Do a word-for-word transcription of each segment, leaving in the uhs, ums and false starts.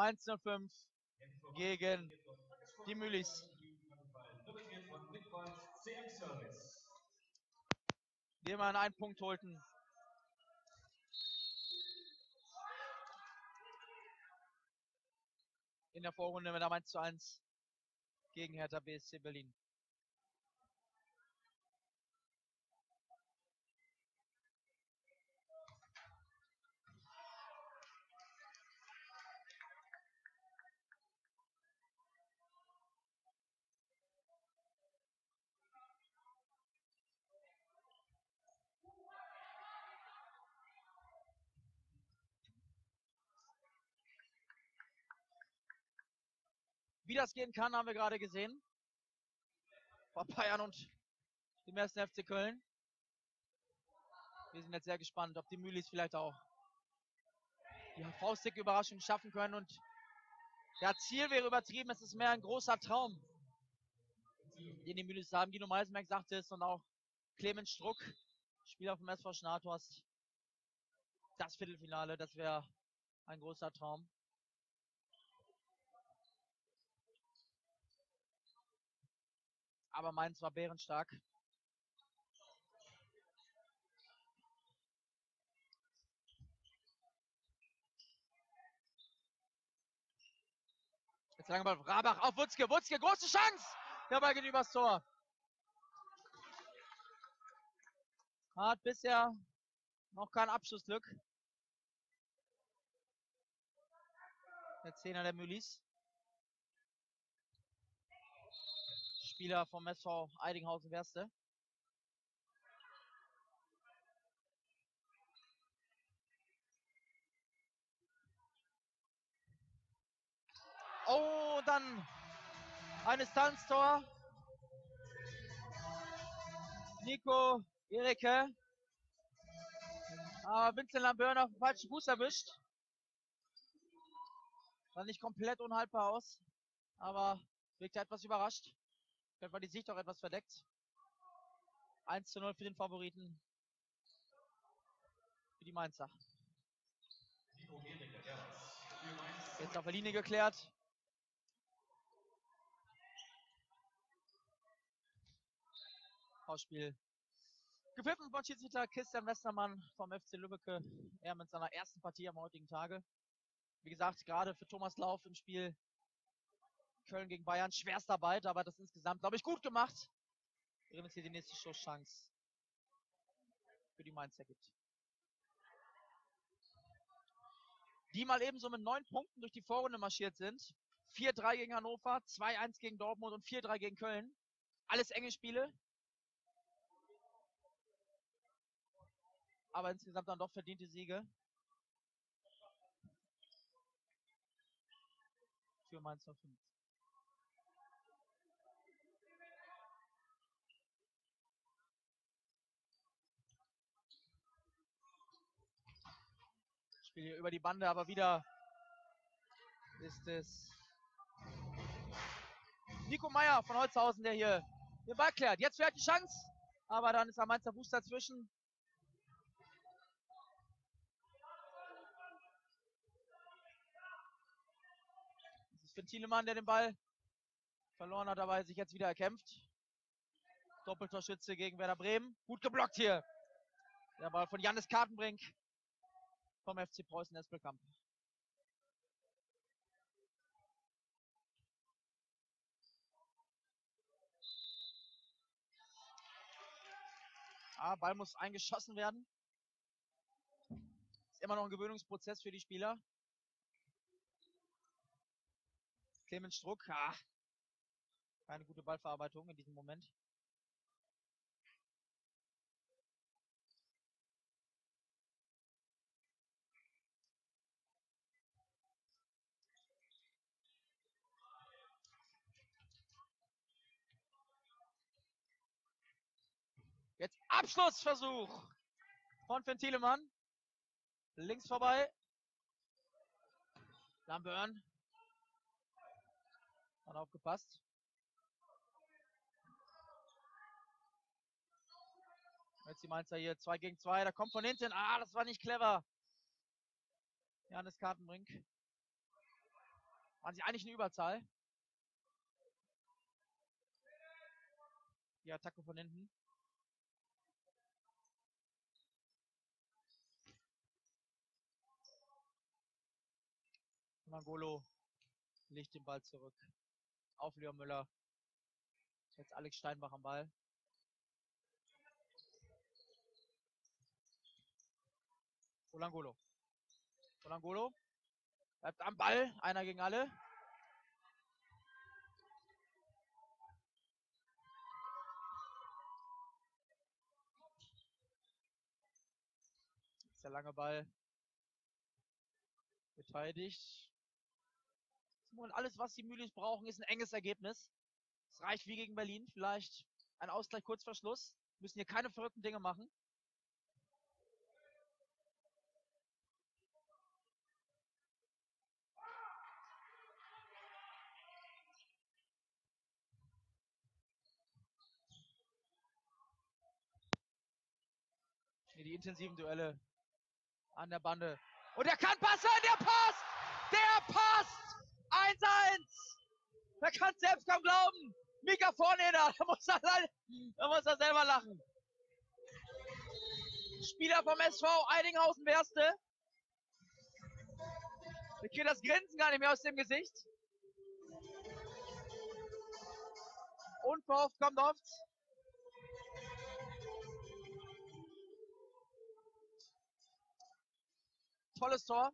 Mainz null fünf gegen die Mühlis. Die immerhin einen Punkt holten. In der Vorrunde mit einem eins zu eins gegen Hertha B S C Berlin. Wie das gehen kann, haben wir gerade gesehen. Bei Bayern und dem ersten F C Köln. Wir sind jetzt sehr gespannt, ob die Mühlis vielleicht auch die faustdicke Überraschung schaffen können. Und der Ziel wäre übertrieben, es ist mehr ein großer Traum, den die Mühlis haben. Guido Meisenberg sagte es und auch Clemens Struck, Spieler vom S V Schnathorst. Das Viertelfinale, das wäre ein großer Traum. Aber Mainz war bärenstark. Jetzt lange Ball Rabach auf Wutzke. Wutzke, große Chance! Der Ball geht übers Tor. Hat bisher noch kein Abschlussglück. Der Zehner der Mühlis. Spieler vom S V Eidinghausen-Werste. Oh, dann ein Distanztor. Nico Erike. Aber Vincent Lambert auf den falschen Fuß erwischt. Sah nicht komplett unhaltbar aus. Aber wirkte etwas überrascht. Vielleicht war die Sicht auch etwas verdeckt. eins zu null für den Favoriten. Für die Mainzer. Jetzt auf der Linie geklärt. Ausspiel. Gepfiffen von Schiedsrichter Christian Westermann vom F C Lübbecke. Er mit seiner ersten Partie am heutigen Tage. Wie gesagt, gerade für Thomas Lauf im Spiel Köln gegen Bayern Schwerstarbeit, aber das insgesamt, glaube ich, gut gemacht. Während es hier die nächste Schusschance für die Mainzer gibt. Die mal ebenso mit neun Punkten durch die Vorrunde marschiert sind. vier drei gegen Hannover, zwei eins gegen Dortmund und vier drei gegen Köln. Alles enge Spiele. Aber insgesamt dann doch verdiente Siege. Für Mainz null fünf. Spiel hier über die Bande, aber wieder ist es Nico Meyer von Holzhausen, der hier den Ball klärt. Jetzt vielleicht die Chance, aber dann ist der Mainzer Fuß dazwischen. Das ist für Thielemann, der den Ball verloren hat, aber sich jetzt wieder erkämpft. Doppeltorschütze gegen Werder Bremen. Gut geblockt hier. Der Ball von Jannis Kartenbrink vom F C Preußen Espelkamp. Ah, Ball muss eingeschossen werden. Ist immer noch ein Gewöhnungsprozess für die Spieler. Clemens Struck, ah, keine gute Ballverarbeitung in diesem Moment. Jetzt Abschlussversuch von Finn Thielemann. Links vorbei. Lambert hat aufgepasst. Jetzt die Mainzer hier zwei gegen zwei. Da kommt von hinten. Ah, das war nicht clever. Jannis Kartenbrink. Waren sie eigentlich in Überzahl? Die Attacke von hinten. Mangolo legt den Ball zurück. Auf Leon Müller. Jetzt Alex Steinbach am Ball. Olangolo. Olangolo bleibt am Ball. Einer gegen alle. Der lange Ball beteiligt. Und alles, was die Mühlis brauchen, ist ein enges Ergebnis. Es reicht wie gegen Berlin. Vielleicht ein Ausgleich kurz vor Schluss. Müssen hier keine verrückten Dinge machen. Hier die intensiven Duelle an der Bande. Und er kann passen, der passt! Der passt! eins eins! Wer kann es selbst kaum glauben? Mika Vorneder, da muss er, da muss er selber lachen. Spieler vom S V Eidinghausen-Werste. Ich kriege das Grinsen gar nicht mehr aus dem Gesicht. Unverhofft kommt oft. Tolles Tor.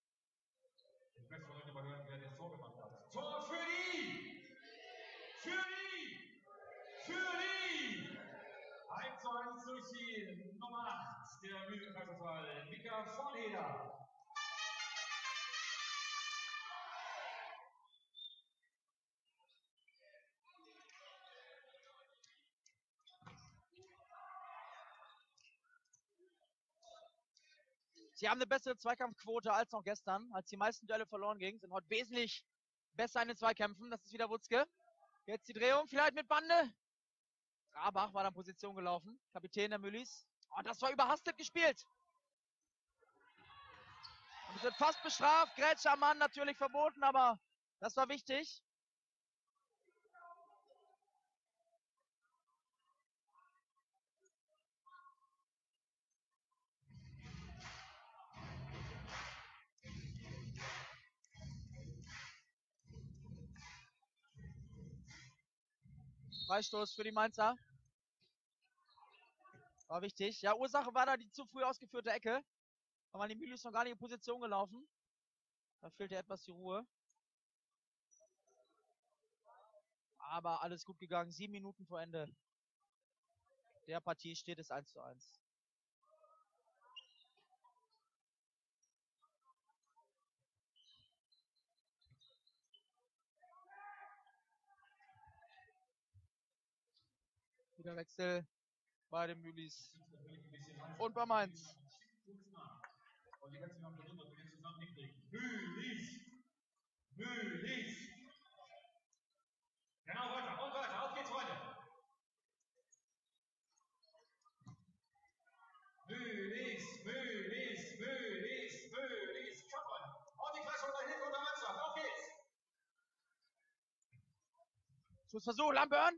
Tor für die! Für die! Für die! eins zu eins durch die Nummer acht der Mühlenkaiserfall, Mika Vorneder. Sie haben eine bessere Zweikampfquote als noch gestern, als die meisten Duelle verloren gingen. Sind heute wesentlich besser in den Zweikämpfen. Das ist wieder Wutzke. Jetzt die Drehung, vielleicht mit Bande. Grabach war da in Position gelaufen. Kapitän der Mühlis. Oh, das war überhastet gespielt. Und es wird fast bestraft. Grätsche am Mann natürlich verboten, aber das war wichtig. Freistoß für die Mainzer. War wichtig. Ja, Ursache war da die zu früh ausgeführte Ecke. Da waren die Mühlis noch gar nicht in Position gelaufen. Da fehlte etwas die Ruhe. Aber alles gut gegangen. Sieben Minuten vor Ende der Partie steht es eins zu eins. Wieder Wechsel bei den Mühlis und bei Mainz. Mühlis! Mühlis! Genau, weiter, und weiter, auf geht's, Freunde! Mühlis, Mühlis, Mühlis, Mühlis, Kappern! Und die Kreisung nach hinten unter Mannschaft, auf geht's! Schussversuch, Lampern.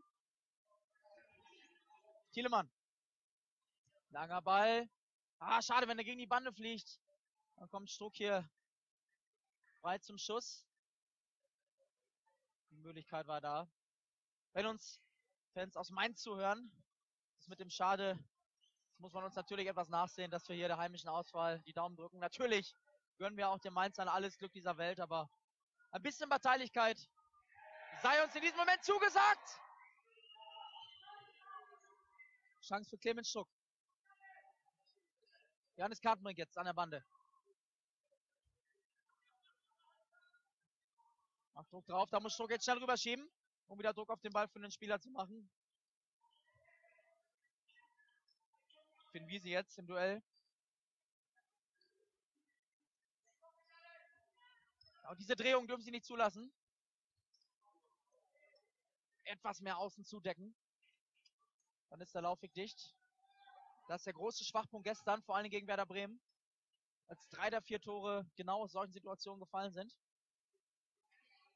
Thielemann. Langer Ball. Ah, schade, wenn er gegen die Bande fliegt. Dann kommt Struck hier frei zum Schuss. Die Möglichkeit war da. Wenn uns Fans aus Mainz zuhören, das mit dem Schade, das muss man uns natürlich etwas nachsehen, dass wir hier der heimischen Auswahl die Daumen drücken. Natürlich gönnen wir auch den Mainzern alles Glück dieser Welt, aber ein bisschen Parteilichkeit sei uns in diesem Moment zugesagt. Chance für Clemens Struck. Johannes Kartenbrink jetzt an der Bande. Macht Druck drauf, da muss Struck jetzt schnell rüberschieben, um wieder Druck auf den Ball für den Spieler zu machen. Finn Wiese jetzt im Duell. Aber diese Drehung dürfen sie nicht zulassen. Etwas mehr außen zudecken. Dann ist der Laufweg dicht. Das ist der große Schwachpunkt gestern, vor allem gegen Werder Bremen. Als drei der vier Tore genau aus solchen Situationen gefallen sind.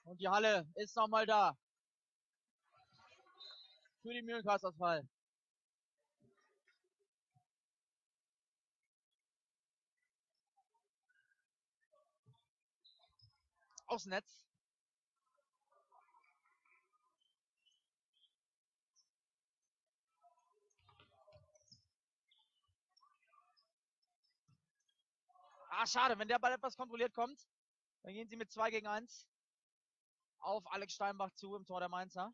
Und die Halle ist nochmal da. Für die Mühlenkreisauswahl. Aufs Netz. Ah, schade, wenn der Ball etwas kontrolliert kommt, dann gehen sie mit zwei gegen eins auf Alex Steinbach zu im Tor der Mainzer.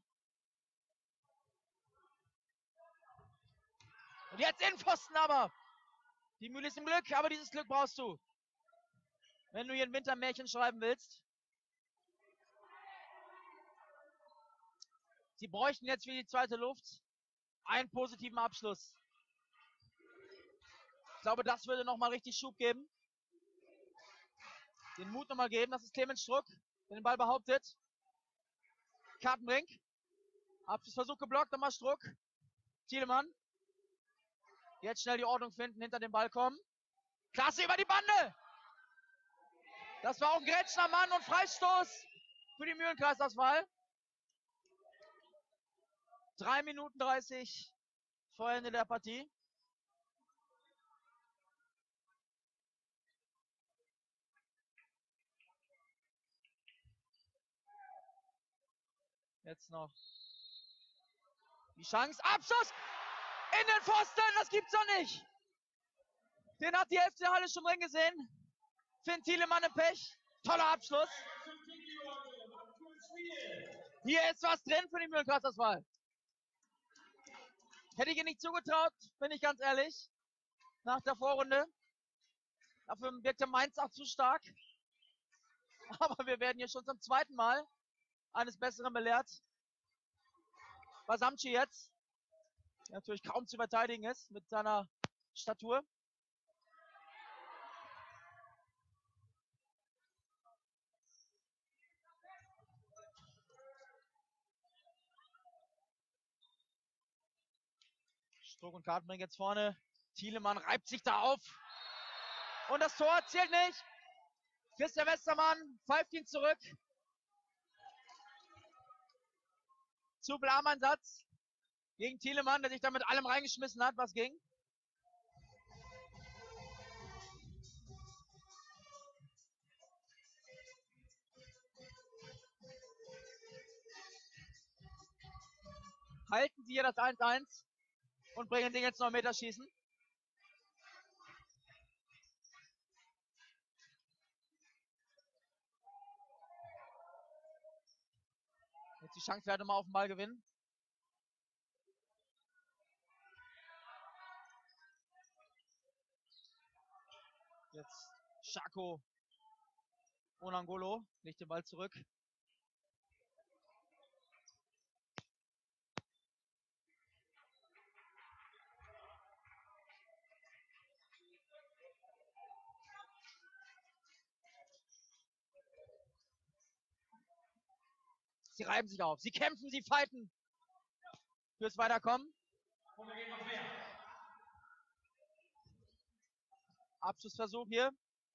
Und jetzt Innenpfosten aber. Die Mühle ist im Glück, aber dieses Glück brauchst du, wenn du hier ein Wintermärchen schreiben willst. Sie bräuchten jetzt für die zweite Luft einen positiven Abschluss. Ich glaube, das würde nochmal richtig Schub geben. Den Mut nochmal geben. Das ist Clemens Struck, der den Ball behauptet. Kartenbrink. Abschlussversuch geblockt, nochmal Struck. Thielemann. Jetzt schnell die Ordnung finden, hinter dem Ball kommen. Klasse über die Bande. Das war auch ein Grätschner Mann und Freistoß für die Mühlenkreisauswahl. drei Minuten dreißig vor Ende der Partie. Jetzt noch die Chance. Abschuss in den Pfosten. Das gibt's doch nicht. Den hat die Hälfte der Halle schon drin gesehen. Finn Thielemann im Pech. Toller Abschluss. Hier ist was drin für die Mühlenkreisauswahl. Hätte ich ihr nicht zugetraut, bin ich ganz ehrlich. Nach der Vorrunde. Dafür wirkte Mainz auch zu stark. Aber wir werden hier schon zum zweiten Mal eines Besseren belehrt. Basamci jetzt, der natürlich kaum zu verteidigen ist mit seiner Statur. Struck und Kartenbrink jetzt vorne. Thielemann reibt sich da auf. Und das Tor zählt nicht. Christian Westermann pfeift ihn zurück. Zu Blam-Einsatz gegen Thielemann, der sich da mit allem reingeschmissen hat, was ging. Halten sie hier das eins eins und bringen den jetzt noch Meterschießen. Jetzt die Chance, werde mal auf den Ball gewinnen. Jetzt Schako Onangolo legt den Ball zurück. Sie reiben sich auf. Sie kämpfen, sie fighten fürs Weiterkommen. Abschlussversuch hier.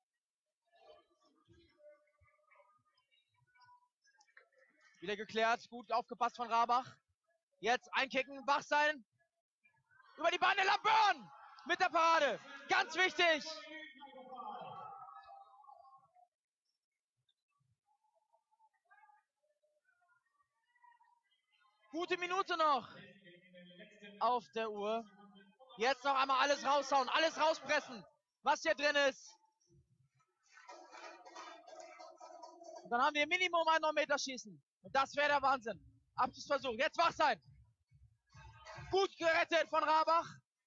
Wieder geklärt. Gut aufgepasst von Rabach. Jetzt einkicken, wach sein. Über die Bande, Laburn mit der Parade. Ganz wichtig. Gute Minute noch auf der Uhr. Jetzt noch einmal alles raushauen, alles rauspressen, was hier drin ist. Und dann haben wir Minimum ein neun Meter Schießen. Und das wäre der Wahnsinn. Abschlussversuch. Jetzt wach sein. Gut gerettet von Rabach.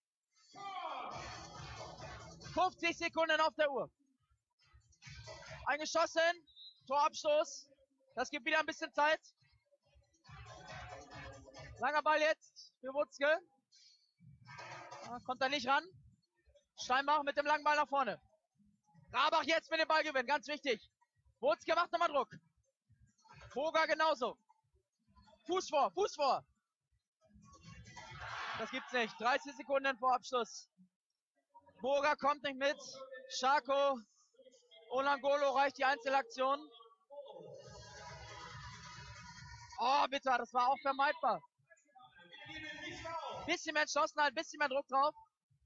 fünfzig Sekunden auf der Uhr. Eingeschossen. Torabstoß. Das gibt wieder ein bisschen Zeit. Langer Ball jetzt für Wutzke. Ja, kommt er nicht ran. Steinbach mit dem langen Ball nach vorne. Rabach jetzt mit dem Ball gewinnen. Ganz wichtig. Wutzke macht nochmal Druck. Boga genauso. Fuß vor, Fuß vor. Das gibt's nicht. dreißig Sekunden vor Abschluss. Boga kommt nicht mit. Schako. Onangolo reicht die Einzelaktion. Oh, bitte, das war auch vermeidbar. Bisschen mehr Entschlossenheit, bisschen mehr Druck drauf.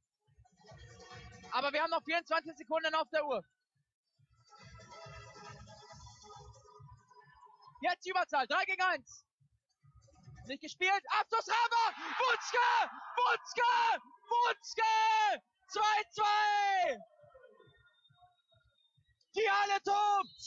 Aber wir haben noch vierundzwanzig Sekunden auf der Uhr. Jetzt die Überzahl, drei gegen eins. Nicht gespielt, Abschlussrammer! Wutzke! Wutzke! Wutzke! zwei zwei! Die Halle tobt!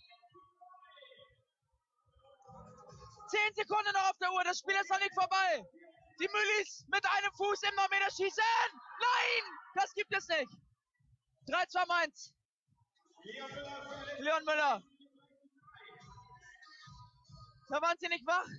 Zehn Sekunden noch auf der Uhr, das Spiel ist noch nicht vorbei. Die Mühlis mit einem Fuß im neun Meter schießen. Nein, das gibt es nicht. drei zwei Mainz. Leon Müller. Da waren sie nicht wach.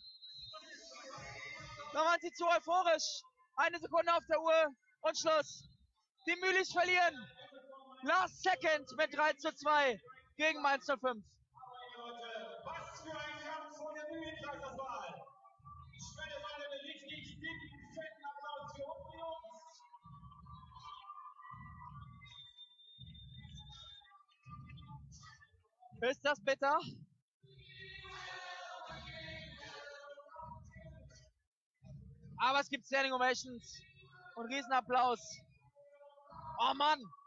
Da waren sie zu euphorisch. Eine Sekunde auf der Uhr und Schluss. Die Mühlis verlieren. Last second mit drei zu zwei gegen Mainz null fünf. Was für ein Kampf von der Mühlenkreis das war. Ich spende mal einen richtig dicken, fetten Applaus für unsere Jungs. Ist das bitter? Aber es gibt Standing Ovations und Riesenapplaus. Oh Mann!